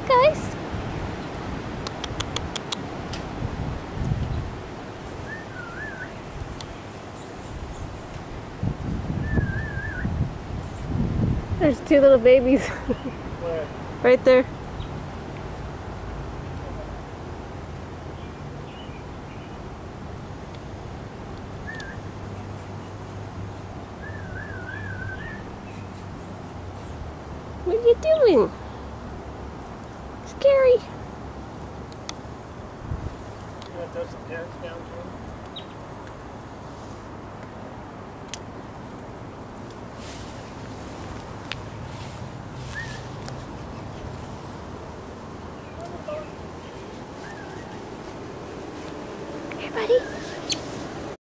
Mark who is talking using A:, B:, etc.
A: guys. There's two little babies.
B: Where?
A: Right there. What are you doing? Scary.
B: You want to throw some parents down too?